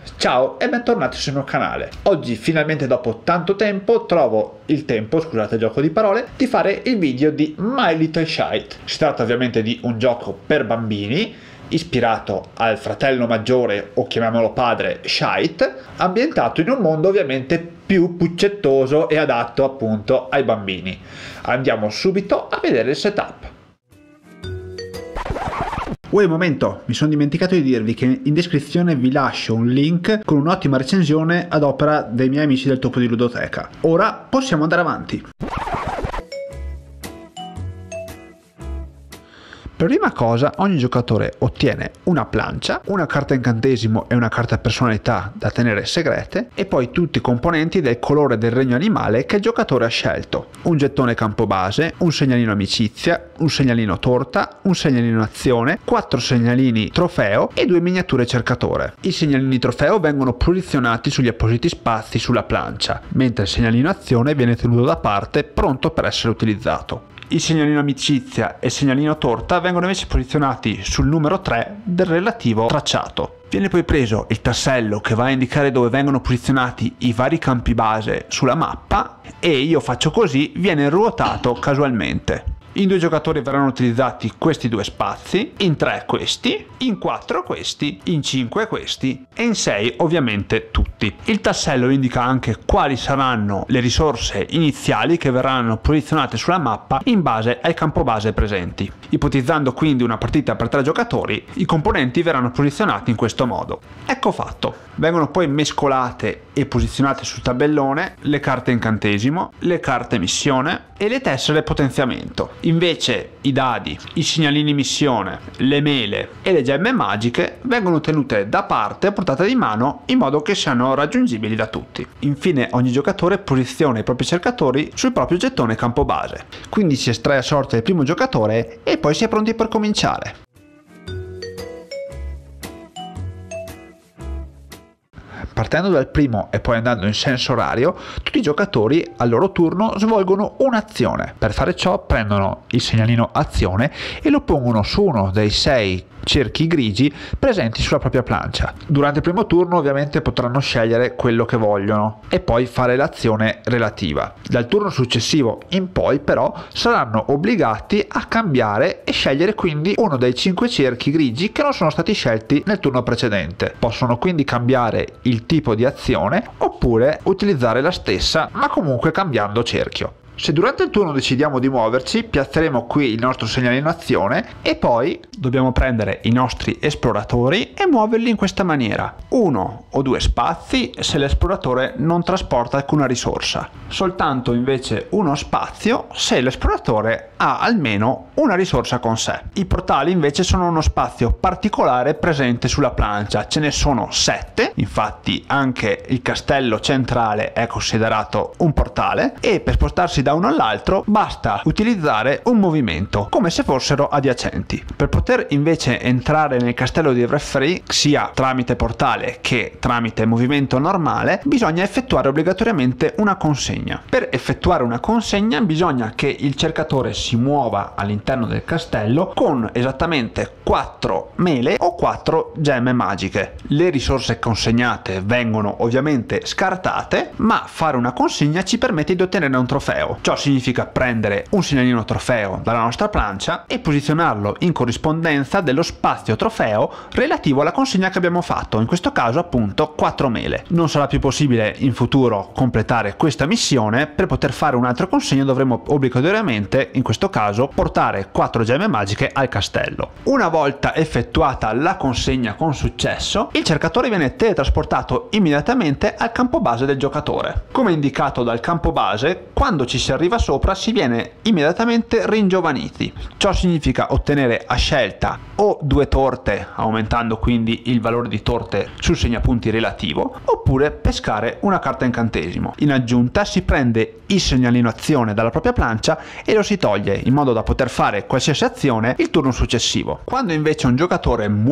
Ciao e bentornati sul mio canale. Oggi finalmente dopo tanto tempo trovo il tempo, scusate il gioco di parole, di fare il video di My Little Shite. Si tratta ovviamente di un gioco per bambini ispirato al fratello maggiore, o chiamiamolo padre, Shite, ambientato in un mondo ovviamente più puccettoso e adatto appunto ai bambini. Andiamo subito a vedere il setup. Un momento, mi sono dimenticato di dirvi che in descrizione vi lascio un link con un'ottima recensione ad opera dei miei amici del Topo di Ludoteca. Ora possiamo andare avanti. Per prima cosa, ogni giocatore ottiene una plancia, una carta incantesimo e una carta personalità da tenere segrete, e poi tutti i componenti del colore del regno animale che il giocatore ha scelto. Un gettone campo base, un segnalino amicizia, un segnalino torta, un segnalino azione, 4 segnalini trofeo e 2 miniature cercatore. I segnalini trofeo vengono posizionati sugli appositi spazi sulla plancia, mentre il segnalino azione viene tenuto da parte pronto per essere utilizzato. Il segnalino amicizia e il segnalino torta vengono invece posizionati sul numero 3 del relativo tracciato. Viene poi preso il tassello che va a indicare dove vengono posizionati i vari campi base sulla mappa e io faccio così, viene ruotato casualmente. In 2 giocatori verranno utilizzati questi 2 spazi, in 3 questi, in 4 questi, in 5 questi e in 6 ovviamente tutti. Il tassello indica anche quali saranno le risorse iniziali che verranno posizionate sulla mappa in base al campo base presenti. Ipotizzando quindi una partita per 3 giocatori, i componenti verranno posizionati in questo modo. Ecco fatto. Vengono poi mescolate e posizionate sul tabellone le carte incantesimo, le carte missione e le tessere potenziamento. Invece i dadi, i segnalini missione, le mele e le gemme magiche vengono tenute da parte a portata di mano in modo che siano raggiungibili da tutti. Infine ogni giocatore posiziona i propri cercatori sul proprio gettone campo base. Quindi si estrae a sorte il primo giocatore e poi si è pronti per cominciare. Partendo dal primo e poi andando in senso orario, tutti i giocatori al loro turno svolgono un'azione. Per fare ciò prendono il segnalino azione e lo pongono su uno dei 6 cerchi grigi presenti sulla propria plancia. Durante il primo turno ovviamente potranno scegliere quello che vogliono e poi fare l'azione relativa. Dal turno successivo in poi però saranno obbligati a cambiare e scegliere quindi uno dei 5 cerchi grigi che non sono stati scelti nel turno precedente. Possono quindi cambiare il tipo di azione oppure utilizzare la stessa ma comunque cambiando cerchio. Se durante il turno decidiamo di muoverci, piazzeremo qui il nostro segnalino azione e poi dobbiamo prendere i nostri esploratori e muoverli in questa maniera. 1 o 2 spazi se l'esploratore non trasporta alcuna risorsa. Soltanto invece uno spazio se l'esploratore ha almeno una risorsa con sé. I portali invece sono uno spazio particolare presente sulla plancia. Ce ne sono 7, infatti anche il castello centrale è considerato un portale e per spostarsi da uno all'altro basta utilizzare un movimento come se fossero adiacenti. Per poter invece entrare nel castello di Everfree sia tramite portale che tramite movimento normale bisogna effettuare obbligatoriamente una consegna. Per effettuare una consegna bisogna che il cercatore si muova all'interno del castello con esattamente 4 mele o 4 gemme magiche. Le risorse consegnate vengono ovviamente scartate, ma fare una consegna ci permette di ottenere un trofeo. Ciò significa prendere un segnalino trofeo dalla nostra plancia e posizionarlo in corrispondenza dello spazio trofeo relativo alla consegna che abbiamo fatto, in questo caso appunto 4 mele. Non sarà più possibile in futuro completare questa missione. Per poter fare un'altra consegna dovremo obbligatoriamente, in questo caso, portare 4 gemme magiche al castello. Una volta effettuata la consegna con successo, il cercatore viene teletrasportato immediatamente al campo base del giocatore. Come indicato dal campo base, quando ci si arriva sopra si viene immediatamente ringiovaniti. Ciò significa ottenere a scelta o 2 torte, aumentando quindi il valore di torte sul segnapunti relativo, oppure pescare una carta incantesimo. In aggiunta si prende il segnalino azione dalla propria plancia e lo si toglie in modo da poter fare qualsiasi azione il turno successivo. Quando invece un giocatore muove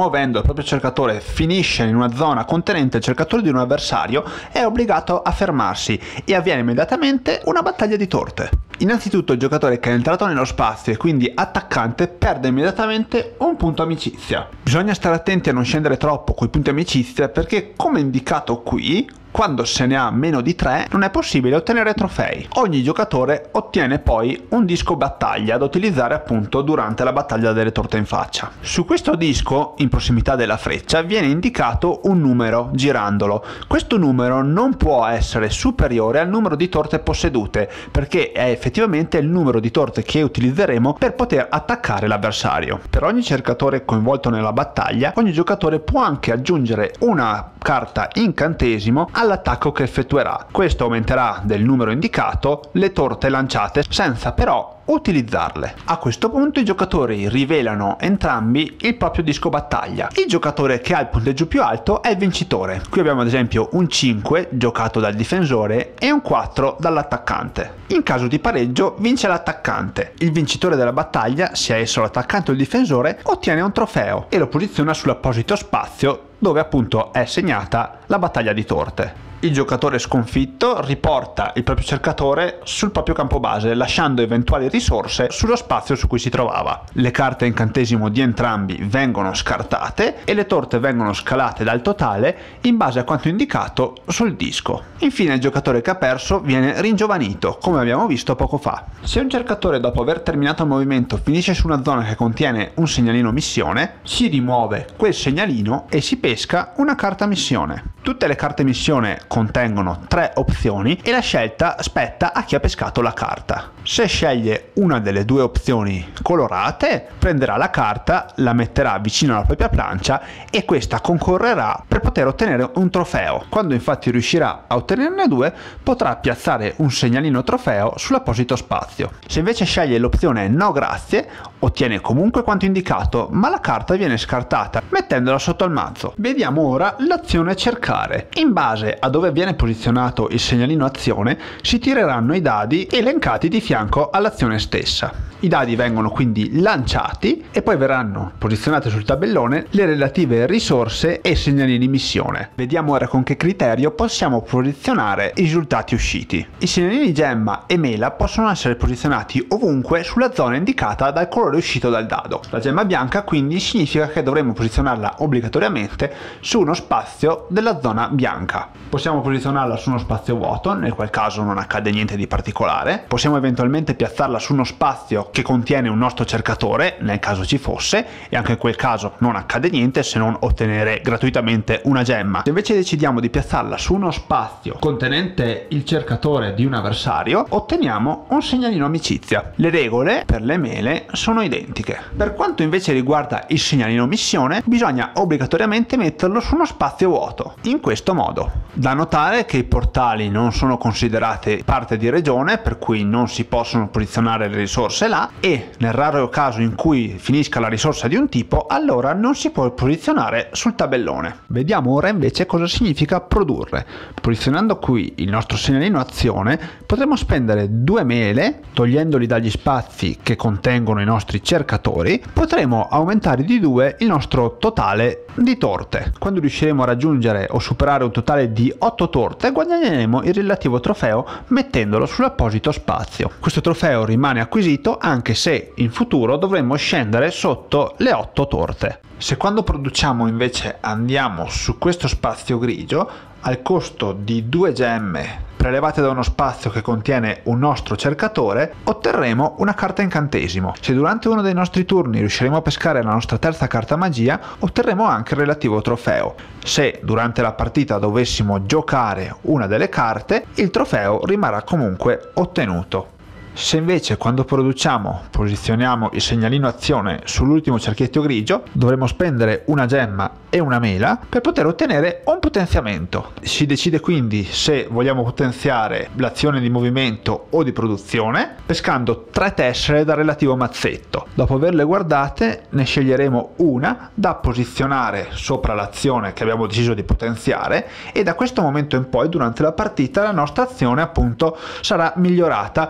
muovendo il proprio cercatore finisce in una zona contenente il cercatore di un avversario, è obbligato a fermarsi e avviene immediatamente una battaglia di torte. Innanzitutto il giocatore che è entrato nello spazio e quindi attaccante perde immediatamente un punto amicizia. Bisogna stare attenti a non scendere troppo coi punti amicizia perché, come indicato qui, quando se ne ha meno di 3 non è possibile ottenere trofei. Ogni giocatore ottiene poi un disco battaglia da utilizzare appunto durante la battaglia delle torte in faccia. Su questo disco, in prossimità della freccia, viene indicato un numero girandolo. Questo numero non può essere superiore al numero di torte possedute, perché è effettivamente il numero di torte che utilizzeremo per poter attaccare l'avversario. Per ogni cercatore coinvolto nella battaglia, ogni giocatore può anche aggiungere una carta incantesimo all'attacco che effettuerà. Questo aumenterà del numero indicato le torte lanciate senza però utilizzarle. A questo punto i giocatori rivelano entrambi il proprio disco battaglia. Il giocatore che ha il punteggio più alto è il vincitore. Qui abbiamo ad esempio un 5 giocato dal difensore e un 4 dall'attaccante. In caso di pareggio vince l'attaccante. Il vincitore della battaglia, sia esso l'attaccante o il difensore, ottiene un trofeo e lo posiziona sull'apposito spazio dove appunto è segnata la battaglia di torte. Il giocatore sconfitto riporta il proprio cercatore sul proprio campo base, lasciando eventuali risorse sullo spazio su cui si trovava. Le carte incantesimo di entrambi vengono scartate e le torte vengono scalate dal totale in base a quanto indicato sul disco. Infine il giocatore che ha perso viene ringiovanito, come abbiamo visto poco fa. Se un cercatore dopo aver terminato il movimento finisce su una zona che contiene un segnalino missione, si rimuove quel segnalino e si pesca una carta missione. Tutte le carte missione contengono 3 opzioni e la scelta spetta a chi ha pescato la carta. Se sceglie una delle 2 opzioni colorate, prenderà la carta, la metterà vicino alla propria plancia e questa concorrerà per poter ottenere un trofeo. Quando infatti riuscirà a ottenerne 2, potrà piazzare un segnalino trofeo sull'apposito spazio. Se invece sceglie l'opzione no grazie, ottiene comunque quanto indicato, ma la carta viene scartata mettendola sotto al mazzo. Vediamo ora l'azione cercare. In base a dove viene posizionato il segnalino azione, si tireranno i dadi elencati di fianco all'azione stessa. I dadi vengono quindi lanciati e poi verranno posizionate sul tabellone le relative risorse e segnalini missione. Vediamo ora con che criterio possiamo posizionare i risultati usciti. I segnalini gemma e mela possono essere posizionati ovunque sulla zona indicata dal colore uscito dal dado. La gemma bianca quindi significa che dovremo posizionarla obbligatoriamente su uno spazio della zona bianca. Possiamo posizionarla su uno spazio vuoto, nel qual caso non accade niente di particolare. Possiamo eventualmente piazzarla su uno spazio che contiene un nostro cercatore, nel caso ci fosse, e anche in quel caso non accade niente se non ottenere gratuitamente una gemma. Se invece decidiamo di piazzarla su uno spazio contenente il cercatore di un avversario, otteniamo un segnalino amicizia. Le regole per le mele sono identiche. Per quanto invece riguarda il segnalino missione, bisogna obbligatoriamente metterlo su uno spazio vuoto, in questo modo. Da notare che i portali non sono considerati parte di regione, per cui non si possono posizionare le risorse là, e nel raro caso in cui finisca la risorsa di un tipo, allora non si può posizionare sul tabellone. Vediamo ora invece cosa significa produrre. Posizionando qui il nostro segnalino azione, potremo spendere 2 mele, togliendoli dagli spazi che contengono i nostri cercatori, potremo aumentare di 2 il nostro totale di torte. Quando riusciremo a raggiungere o superare un totale di 8 torte, guadagneremo il relativo trofeo mettendolo sull'apposito spazio. Questo trofeo rimane acquisito anche se in futuro dovremmo scendere sotto le 8 torte. Se quando produciamo invece andiamo su questo spazio grigio, al costo di 2 gemme prelevate da uno spazio che contiene un nostro cercatore, otterremo una carta incantesimo. Se durante uno dei nostri turni riusciremo a pescare la nostra terza carta magia, otterremo anche il relativo trofeo. Se durante la partita dovessimo giocare una delle carte, il trofeo rimarrà comunque ottenuto. Se invece quando produciamo posizioniamo il segnalino azione sull'ultimo cerchietto grigio, dovremo spendere una gemma e una mela per poter ottenere un potenziamento. Si decide quindi se vogliamo potenziare l'azione di movimento o di produzione pescando 3 tessere dal relativo mazzetto. Dopo averle guardate ne sceglieremo una da posizionare sopra l'azione che abbiamo deciso di potenziare, e da questo momento in poi durante la partita la nostra azione appunto sarà migliorata in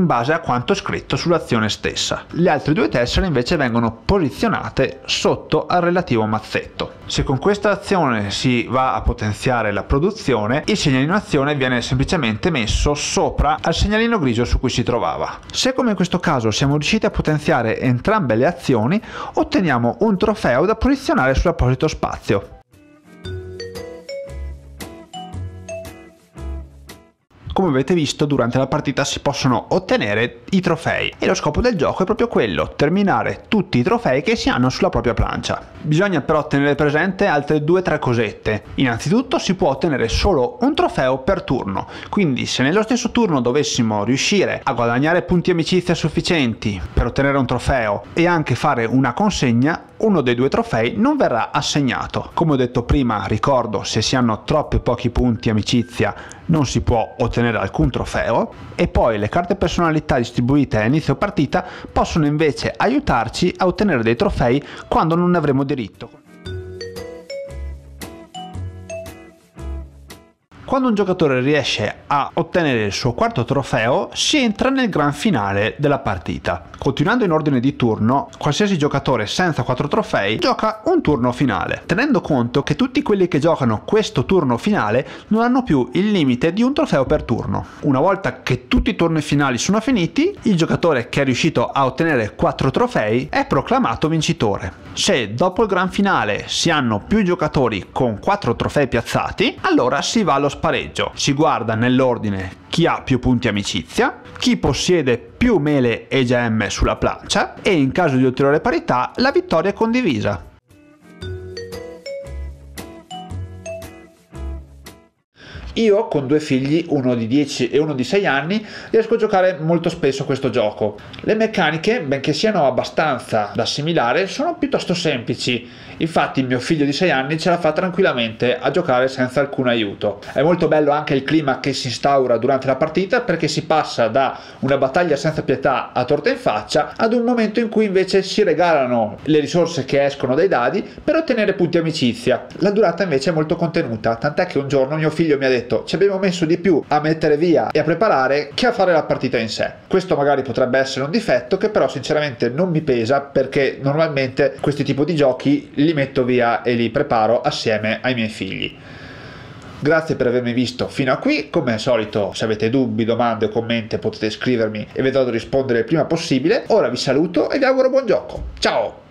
base a quanto scritto sull'azione stessa. Le altre due tessere invece vengono posizionate sotto al relativo mazzetto. Se con questa azione si va a potenziare la produzione, il segnalino azione viene semplicemente messo sopra al segnalino grigio su cui si trovava. Se come in questo caso siamo riusciti a potenziare entrambe le azioni, otteniamo un trofeo da posizionare sull'apposito spazio. Come avete visto, durante la partita si possono ottenere i trofei e lo scopo del gioco è proprio quello, terminare tutti i trofei che si hanno sulla propria plancia. Bisogna però tenere presente altre 2-3 cosette. Innanzitutto si può ottenere solo un trofeo per turno, quindi se nello stesso turno dovessimo riuscire a guadagnare punti amicizia sufficienti per ottenere un trofeo e anche fare una consegna, uno dei 2 trofei non verrà assegnato. Come ho detto prima, ricordo, se si hanno troppi pochi punti amicizia non si può ottenere alcun trofeo, e poi le carte personalità distribuite a inizio partita possono invece aiutarci a ottenere dei trofei quando non ne avremo diritto. Quando un giocatore riesce a ottenere il suo quarto trofeo, si entra nel gran finale della partita. Continuando in ordine di turno, qualsiasi giocatore senza 4 trofei gioca un turno finale, tenendo conto che tutti quelli che giocano questo turno finale non hanno più il limite di un trofeo per turno. Una volta che tutti i turni finali sono finiti, il giocatore che è riuscito a ottenere 4 trofei è proclamato vincitore. Se dopo il gran finale si hanno più giocatori con 4 trofei piazzati, allora si va allo spareggio. Si guarda nell'ordine chi ha più punti amicizia, chi possiede più mele e gemme sulla plancia, e in caso di ulteriore parità la vittoria è condivisa. Io con 2 figli, uno di 10 e uno di 6 anni, riesco a giocare molto spesso questo gioco. Le meccaniche, benché siano abbastanza da assimilare, sono piuttosto semplici. Infatti il mio figlio di 6 anni ce la fa tranquillamente a giocare senza alcun aiuto. È molto bello anche il clima che si instaura durante la partita, perché si passa da una battaglia senza pietà a torta in faccia ad un momento in cui invece si regalano le risorse che escono dai dadi per ottenere punti amicizia. La durata invece è molto contenuta, tant'è che un giorno mio figlio mi ha detto: ci abbiamo messo di più a mettere via e a preparare che a fare la partita in sé. Questo magari potrebbe essere un difetto che però sinceramente non mi pesa, perché normalmente questi tipi di giochi li metto via e li preparo assieme ai miei figli. Grazie per avermi visto fino a qui. Come al solito, se avete dubbi, domande o commenti potete scrivermi e vedrò di rispondere il prima possibile. Ora vi saluto e vi auguro buon gioco. Ciao!